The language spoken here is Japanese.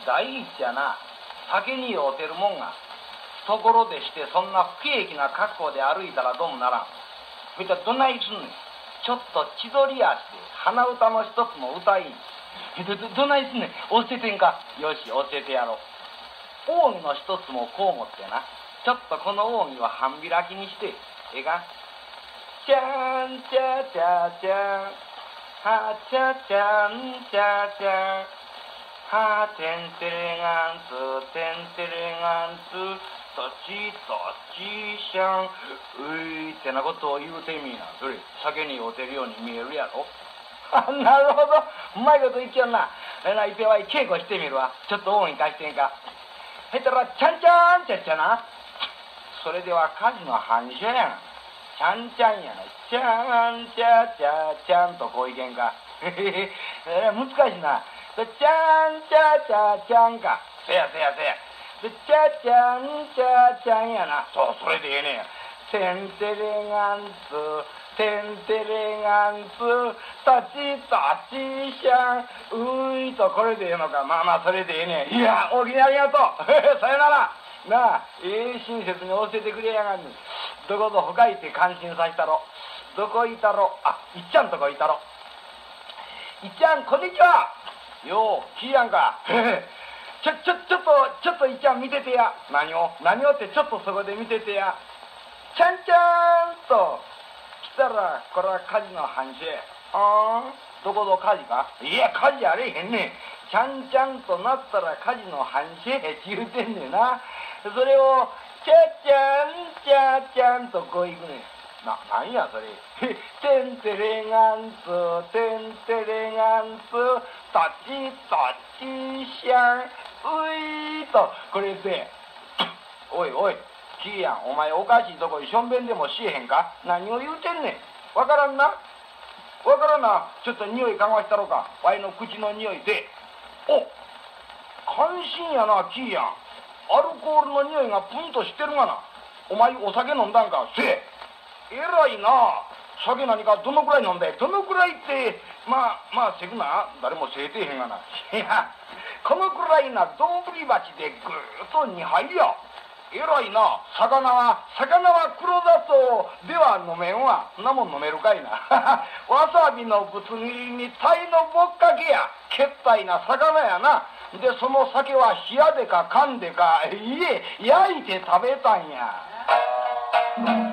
第一やな、酒に酔うてるもんがところでしてそんな不景気な格好で歩いたらどうもならん。みたいどないすんねん。ちょっと千鳥足で鼻歌の一つも歌い。どないすんねん。教えてんか。よし教えてやろう。扇の一つもこう持ってな、ちょっとこの扇は半開きにして、ええか。ちゃんちゃちゃちゃん、はちゃちゃんちゃちゃん、はてんてれがんつてんてれがんつ、とちとちしゃん、ういってなことを言うてみな。それ酒に酔うてるように見えるやろ。なるほど、うまいこと言っちゃうな。いては稽古してみるわ。ちょっと大いに貸してんか。へたらちゃんちゃんってやっちゃな。それでは火事の反射やん。ちゃんちゃんやな。ちゃんちゃちゃちゃんとこういけんか。難しいな。ちゃんちゃちゃちゃんか。せやせやせや。でちゃちゃんちゃちゃんやな。そう、それでええねん。てんてれがんつてんてれがんつたちたちしゃんういと、これでええのか。まあまあそれでええねん。いや大きにありがとう。さよならなあ。親切に教えてくれやがんねん。どこぞほかいて感心させたろ。どこいたろ。あ、いっちゃんとこいたろ。いっちゃんこんにちは。よう聞いやんか。ちょっといっちゃん見ててや。何をってちょっとそこで見ててや。ちゃんちゃんと来たらこれは火事の反射。どこぞ火事か。いや火事あれへんねん。ちゃんちゃんとなったら火事の反射って言うてんねんな。それをちゃちゃんちゃちゃんとこういくねん。なんやそれ。てんてれがんつてんてれがんつたちたちしゃんういと、これでおいおいキーやん、お前おかしいとこにしょんべんでもしえへんか。何を言うてんねん。わからんな。ちょっと匂いかがしたろか。わいの口の匂いで。お、感心やなキーやん。アルコールの匂いがプンとしてるがな。お前お酒飲んだんか。せえ、えらいな。酒何かどのくらい飲んで。どのくらいって、まあせくな。誰もせえてへんがな。いやこのくらいな丼鉢でぐーっと2杯や。えらいな。魚は黒砂糖では飲めんわ。そんなもん飲めるかいな。わさびのぶつ切りに鯛のぼっかけや。けったいな魚やな。でその酒は冷やでかかんでか、いえ焼いて食べたんや。